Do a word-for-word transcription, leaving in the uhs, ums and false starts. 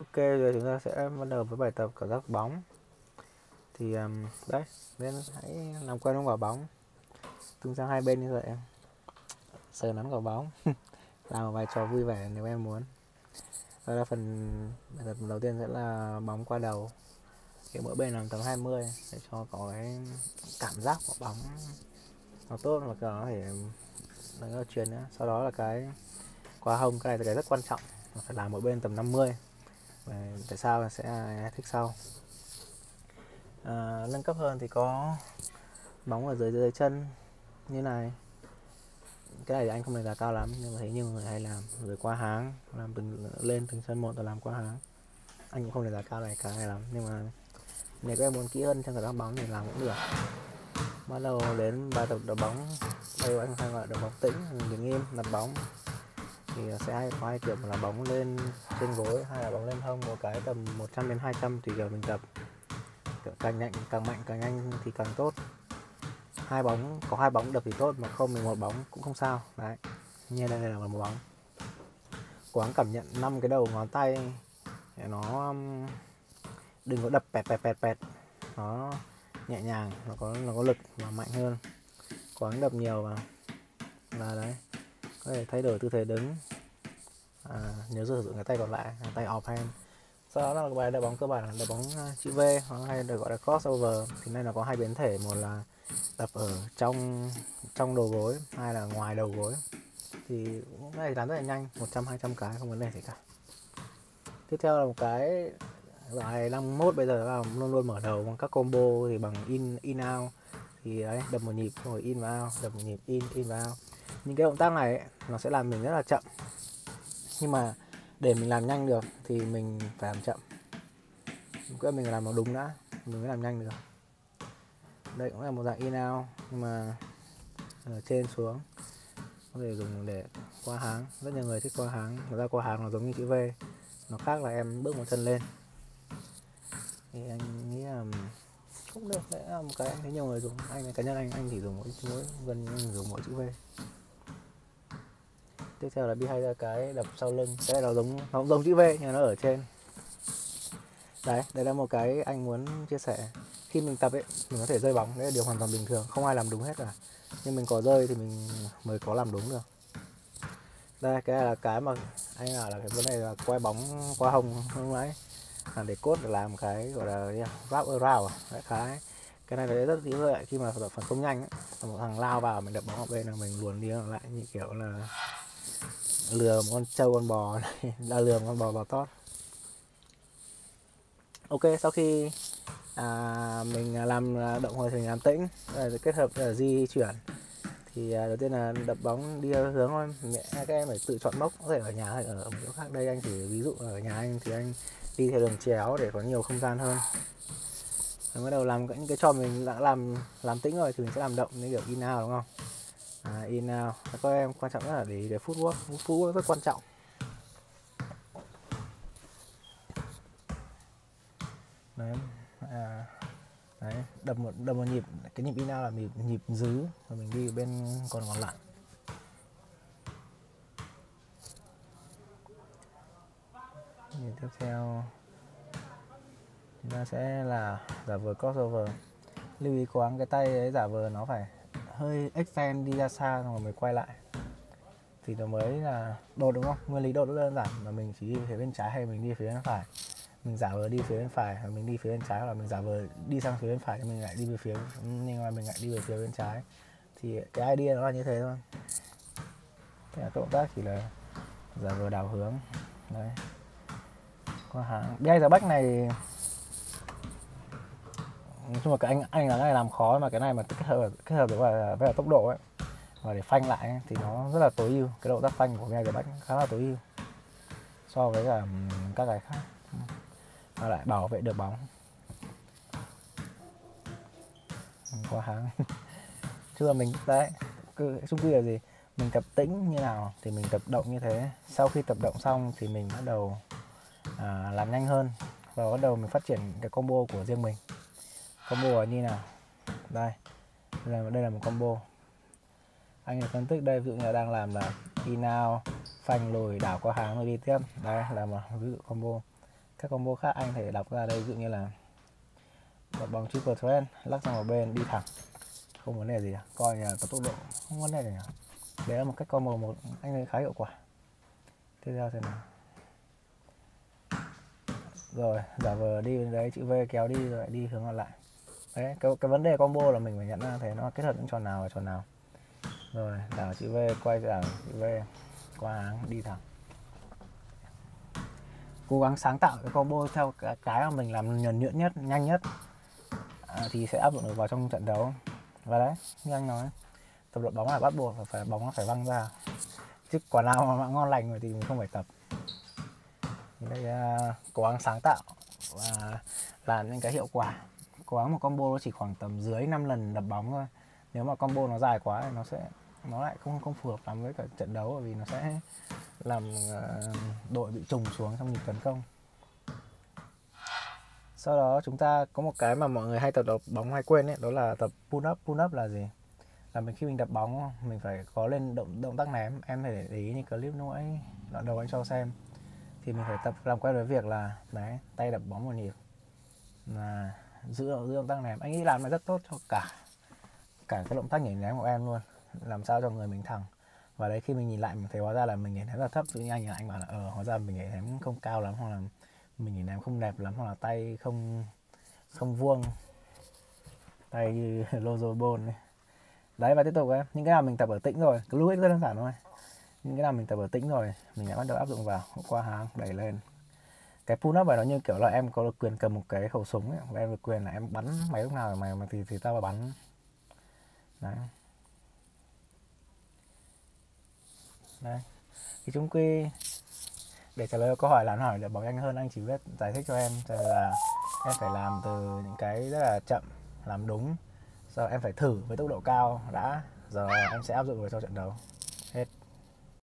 Ok, giờ chúng ta sẽ bắt đầu với bài tập cảm giác bóng. Thì um, đấy, nên hãy làm quen với quả bóng, tung sang hai bên như vậy, sờ nắn quả bóng, làm một vài trò vui vẻ nếu em muốn. Đó là phần bài tập đầu tiên sẽ là bóng qua đầu, thì mỗi bên làm tầm hai mươi để cho có cái cảm giác của bóng nó tốt và có thể nó truyền nữa. Sau đó là cái qua hông, cái này là cái rất quan trọng, phải làm mỗi bên tầm năm mươi. Và tại sao là sẽ thích sau. À, nâng cấp hơn thì có bóng ở dưới dưới chân như này. Cái này thì anh không đánh giá cao lắm, nhưng mà thấy nhiều người hay làm. Rồi qua háng, làm từng lên từng chân một rồi làm qua háng. Anh cũng không đánh giá cao này cái này lắm, nhưng mà nếu các em muốn kỹ hơn trong cảm giác bóng thì làm cũng được. Bắt đầu đến bài tập đá bóng, đây anh hay gọi đá bóng tĩnh, đứng im đặt bóng. Thì sẽ hay có hai kiểu, là bóng lên trên gối hay là bóng lên hông, một cái tầm một trăm đến hai trăm tùy kiểu mình tập. Càng nhanh càng mạnh càng nhanh thì càng tốt. Hai bóng có hai bóng đập thì tốt, mà không thì một bóng cũng không sao. Đấy, như đây là một bóng. Cố gắng cảm nhận năm cái đầu ngón tay để nó đừng có đập pẹt pẹt pẹt pẹt, nó nhẹ nhàng, nó có nó có lực và mạnh hơn. Cố gắng đập nhiều vào là đấy, có thể thay đổi tư thế đứng. À, nhớ sử dụng cái tay còn lại, tay off hand. Sau đó là bài đá bóng cơ bản là đá bóng chữ V, hay được gọi là crossover. Thì đây là có hai biến thể, một là đập ở trong trong đầu gối, hai là ngoài đầu gối. Thì cái này làm rất là nhanh, một trăm hai trăm cái không vấn đề gì cả. Tiếp theo là một cái bài năm mốt bây giờ là luôn luôn mở đầu bằng các combo thì bằng in in out. Thì đấy, đập một nhịp rồi in vào out, đập một nhịp in in vào out. Những cái động tác này ấy, nó sẽ làm mình rất là chậm, nhưng mà để mình làm nhanh được thì mình phải làm chậm. Cứ mình làm nó đúng đã, mình mới làm nhanh được. Đây cũng là một dạng in out, nhưng mà ở trên xuống, có thể dùng để qua háng. Rất nhiều người thích qua háng, người ta qua háng nó giống như chữ V, nó khác là em bước một chân lên. Thì anh nghĩ là cũng được, đấy là một cái anh thấy nhiều người dùng. Anh cá nhân anh anh chỉ dùng mỗi mỗi gần như anh dùng mỗi chữ V. Tiếp theo là behind ra cái đập sau lưng, cái này nó giống nó cũng giống chữ V nhưng nó ở trên. Đấy, đây là một cái anh muốn chia sẻ. Khi mình tập ấy, mình có thể rơi bóng, đấy là điều hoàn toàn bình thường, không ai làm đúng hết cả. Nhưng mình có rơi thì mình mới có làm đúng được. Đây, cái này là cái mà anh bảo là cái vấn đề là quay bóng qua hông không ấy, là để cốt để làm cái gọi là wrap around. Đấy, cái cái này là rất dễ lợi khi mà phần công nhanh ấy. Một thằng lao vào mình đập bóng ở bên là mình luồn đi lại, như kiểu là lừa một con trâu con bò này, là lừa một con bò bò tót. Ok, sau khi à, mình làm động hồi thì mình làm tĩnh, rồi kết hợp là di chuyển. Thì à, đầu tiên là đập bóng đi hướng thôi. Các em phải tự chọn mốc, có thể ở nhà hay ở một chỗ khác. Đây anh chỉ ví dụ ở nhà anh thì anh đi theo đường chéo để có nhiều không gian hơn. Rồi bắt đầu làm những cái trò mình đã làm làm tĩnh rồi thì mình sẽ làm động, như kiểu in out đúng không? À, in out. Các em quan trọng nhất là để để footwork, footwork rất quan trọng. Đấy, à, đấy, đập một đập một nhịp, cái nhịp in out là nhịp nhịp dứ, rồi mình đi bên còn còn lại. Nhịp tiếp theo chúng ta sẽ là giả vờ crossover. Lưu ý cố gắng cái tay ấy giả vờ nó phải hơi extend đi ra xa rồi mới quay lại thì nó mới là đột, đúng không? Nguyên lý đột rất đơn giản, là mình chỉ đi phía bên trái hay mình đi phía bên phải. Mình giả vờ đi phía bên phải hoặc mình đi phía bên trái, hoặc là mình giả vờ đi sang phía bên phải nhưng mình lại đi về phía nhưng mà mình lại đi về phía bên trái. Thì cái idea nó là như thế thôi. Thế là các động tác chỉ là giả vờ đảo hướng. Đấy, qua hàng behind the back này, nói chung là cái anh anh là cái này làm khó, mà cái này mà kết hợp kết hợp với là với là tốc độ ấy, và để phanh lại ấy, thì nó rất là tối ưu. Cái động tác phanh của behind the back khá là tối ưu so với cả các cái khác, và lại bảo vệ được bóng. Qua hàng chứ là mình đấy, chung quy là gì, mình tập tĩnh như nào thì mình tập động như thế. Sau khi tập động xong thì mình bắt đầu à, làm nhanh hơn và bắt đầu mình phát triển cái combo của riêng mình. Combo là như nào? Đây, đây là, đây là một combo. Anh phân tích đây, ví dụ như là đang làm là in out, phanh lùi, đảo qua hàng rồi đi tiếp. Đây là một ví dụ combo. Các combo khác anh thể đọc ra đây, ví dụ như là đập bóng triple threat, lắc sang một bên đi thẳng, không vấn đề gì, coi như là có tốc độ, không vấn đề gì. Đấy là một cách combo một anh thấy khá hiệu quả. Tiếp theo thế nào? Rồi giả vờ đi bên đấy, chữ V kéo đi rồi đi hướng còn lại. Đấy, cái, cái vấn đề combo là mình phải nhận ra thấy nó kết hợp những trò nào và trò nào. Rồi đảo chữ V, quay đảo chữ V, qua áng đi thẳng. Cố gắng sáng tạo cái combo theo cái, cái mà mình làm nhuần nhuyễn nhất, nhanh nhất, à, thì sẽ áp dụng được vào trong trận đấu. Và đấy, như anh nói, tập đội bóng là bắt buộc phải bóng nó phải văng ra, chứ quả nào mà ngon lành rồi thì mình không phải tập. Đây uh, cố gắng sáng tạo và làm những cái hiệu quả. Cố gắng một combo nó chỉ khoảng tầm dưới năm lần đập bóng thôi. Nếu mà combo nó dài quá thì nó sẽ nó lại không không phù hợp lắm với cả trận đấu, bởi vì nó sẽ làm uh, đội bị trùng xuống trong nhịp tấn công. Sau đó chúng ta có một cái mà mọi người hay tập đập bóng hay quên ấy, đó là tập pull up. Pull up là gì? Là mình khi mình đập bóng mình phải có lên động động tác ném. Em phải để ý như clip lúc nãy đoạn đầu anh cho xem, thì mình phải tập làm quen với việc là đấy, tay đập bóng một nhịp là giữ giữ động tác ném. Anh nghĩ làm nó rất tốt cho cả cả cái động tác nhảy ném của em luôn, làm sao cho người mình thẳng. Và đấy, khi mình nhìn lại mình thấy hóa ra là mình nhảy ném là thấp, tự nhiên anh anh bảo là ờ hóa ra mình nhảy ném không cao lắm, hoặc là mình nhảy ném không đẹp lắm, hoặc là tay không không vuông, tay như Lonzo Ball ấy. Đấy, và tiếp tục ấy, những cái nào mình tập ở tĩnh rồi, cái lúc ấy rất đơn giản thôi. Những cái nào mình tập ở tĩnh rồi mình lại bắt đầu áp dụng vào, qua hàng đẩy lên. Cái pull up này nó như kiểu là em có được quyền cầm một cái khẩu súng ấy, và em được quyền là em bắn mày lúc nào mày mà thì thì tao vào bắn. Đấy. Đây. Thì chung quy để trả lời câu hỏi là hỏi được bóng nhanh hơn, anh chỉ biết giải thích cho em là em phải làm từ những cái rất là chậm làm đúng, sau em phải thử với tốc độ cao đã, giờ em sẽ áp dụng vào cho trận đấu.